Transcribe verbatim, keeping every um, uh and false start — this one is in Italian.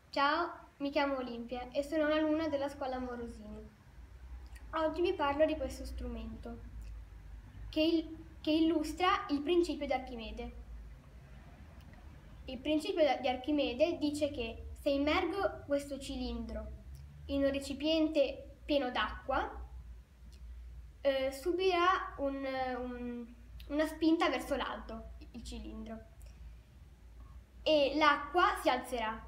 Ciao, mi chiamo Olimpia e sono un'alunna della scuola Morosini. Oggi vi parlo di questo strumento che, il- che illustra il principio di Archimede. Il principio di Archimede dice che se immergo questo cilindro in un recipiente pieno d'acqua, eh, subirà un- un- una spinta verso l'alto il cilindro e l'acqua si alzerà.